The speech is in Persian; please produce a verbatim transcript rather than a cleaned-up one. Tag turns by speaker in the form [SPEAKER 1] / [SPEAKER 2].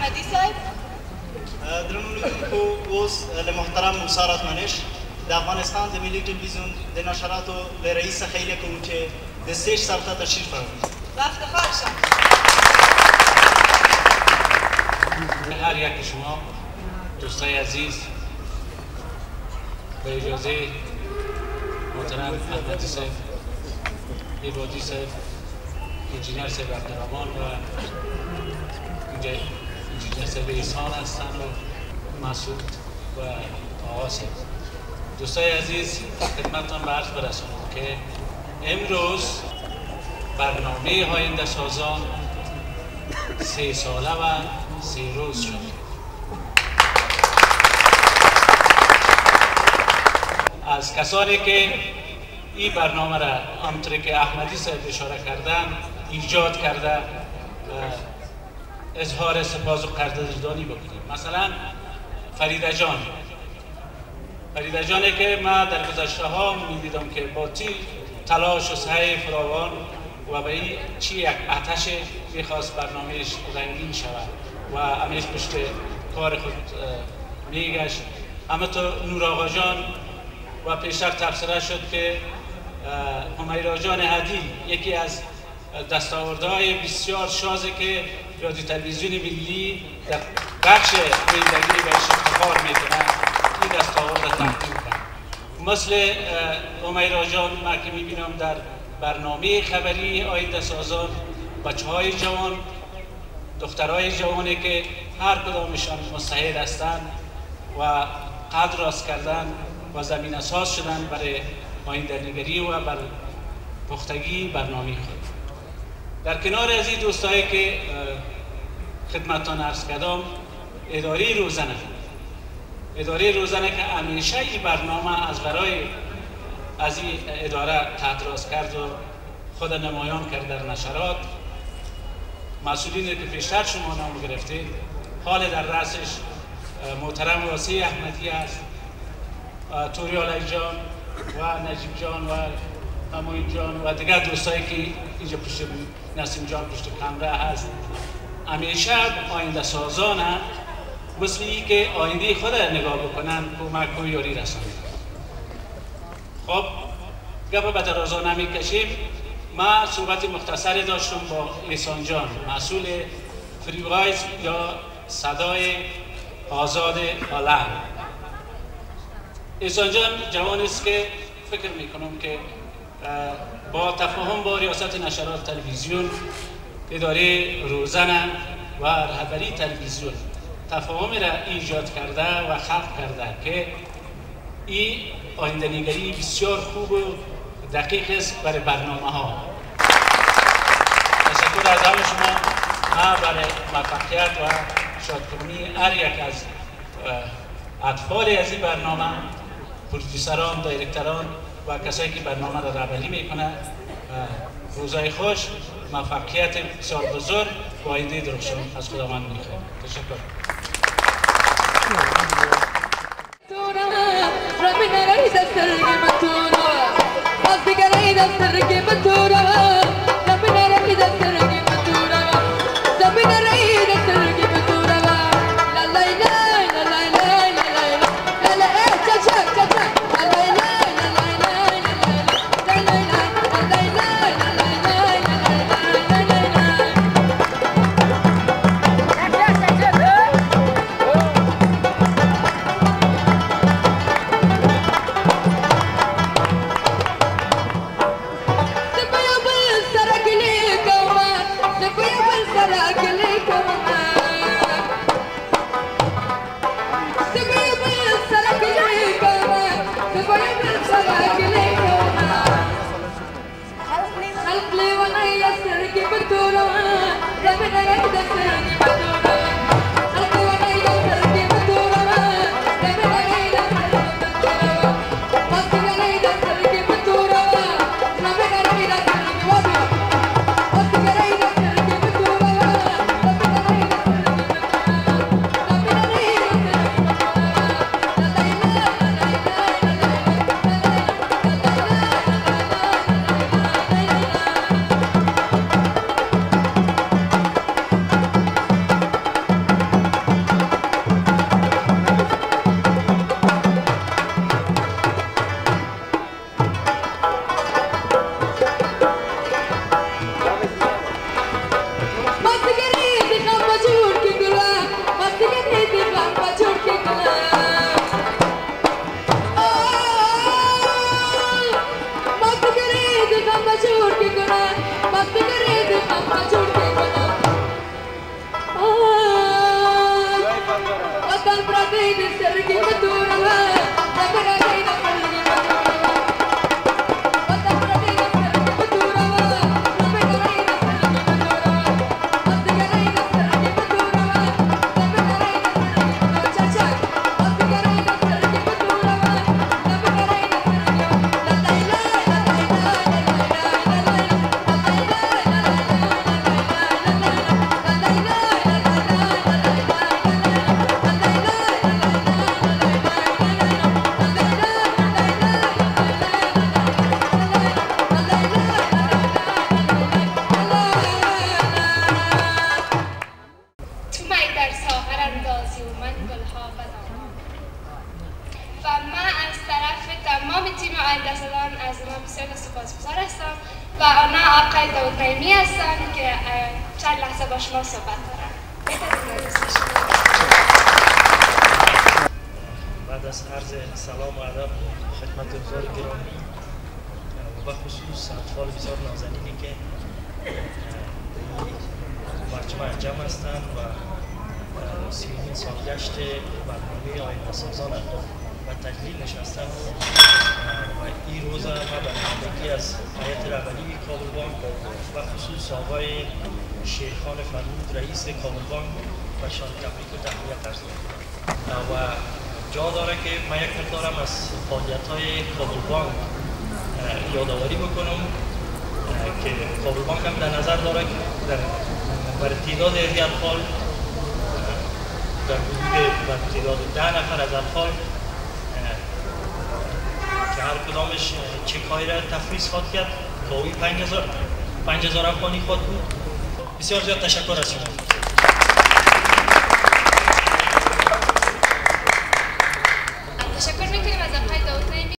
[SPEAKER 1] احمدی صاحب
[SPEAKER 2] درمونیم که اوز لمحترم مسارت منش در افغانستان در ملی تلویزیون در نشرات و لرئیس خیلی کنم که دستش سرطه تشریف فرمید
[SPEAKER 1] و افتخارشان.
[SPEAKER 3] هر یک شما دوستای عزیز به اجازه محترم احمدی صاحب، عبادی صاحب، انجینیر صاحب عبدالرحمن و انجینیر صاحب احسان هستند و مسعود و آقا صاحب. دوستای عزیز خدمتتان به عرض برسانم که امروز برنامه آینده سازان سه ساله و سه روز شد. از کسانی که این برنامه را همطور که احمدی صاحب اشاره کردن ایجاد کرده اظهار سپاس و قدردانی بکنیم. مثلا فریده جان فریده جانی که من در گذشته ها می‌دیدم که با تی تلاش و سعی فراوان و به این چی یک آتش میخواست برنامهش رنگین شود و همیشه پشت کار خود میگشت. اما تو نور آقا جان و پیشتر تبصره شد که همیرا جان هدی یکی از دستاوردهای بسیار شازه که رادیو تلویزیون ملی در بخش زندگی بهش افتخار میکنه این دستاورد را تقدیم کنه. مثل همیرا جان ما که میبینم در برنامه خبری آینده سازان بچه های جوان، دخترهای جوانی که هر کدامشان مستعد هستند و قدر راست کردن و زمین اساس شدن برای آینده نگری و بر پختگی برنامه خود. در کنار از این دوستایی که خدمتتان عرض کردم، اداره روزنه اداره روزنه که همیشه این برنامه از برای از این اداره تحت راست کرد و خود نمایان کرد در نشرات. مسئولین که پیشتر شما نام گرفتید، حال در رأسش محترم واسع احمدی است، توری علی جان و نجیب جان و همون جان و دیگر دوستایی که اینجا پشت نسیم جان پشت کامره هست. همیشه آینده سازانه مثل ای که آینده خود نگاه بکنن کمک و یاری رسانند. خب گپ به درازا نمیکشیم. ما صحبت مختصری داشتم با احسان جان، مسئول فریوایز یا صدای آزاد عالم. احسان جان جوانی است که فکر میکنم که با تفاهم با ریاست نشرات تلویزیون، اداره روزنه و رهبری تلویزیون تفاهم را ایجاد کرده و خلق کرده که این آینده نگری بسیار خوب و دقیق است برای برنامه ها. تشکر از همه شما. ما برای موفقیت و شادکامی هر یک از اطفال از این برنامه، پرودوسران، دایرکتران و کسایی که برنامه را رهبری میکنه روزای خوش، موفقیت بسیار بزرگ و آینده درخشان از خداوند میخوایم. تشکر.
[SPEAKER 1] داود نعیمی هستم که چند لحظه با شما صحبت دارم.
[SPEAKER 4] بعد از عرض سلام و ادب خدمت حضار گرامی و خصوص اطفال بسیار نازنینی که برجام انجام هستند و سیومین سالگشت برنامه آینده سازان و تجلیل نشستن و این روز ما برنامه‌ای از هیئت رهبری کابل بانک و خصوص آقای شیرخان فرمود رئیس کابل بانک و شان تبریک و تحییت عرض و جا داره که من یک مقدارم از فعالیت‌های کابل بانک یادآوری بکنم که کابل بانک هم در نظر داره که در بر تعداد از اطفال در حدود بر تعداد ده نفر از اطفال که هر کدامش چک‌هایی را تفریز خواهد کرد تا اوی پنج هزار افغانی خواهد بود. بسیار زیاد تشکر از شما.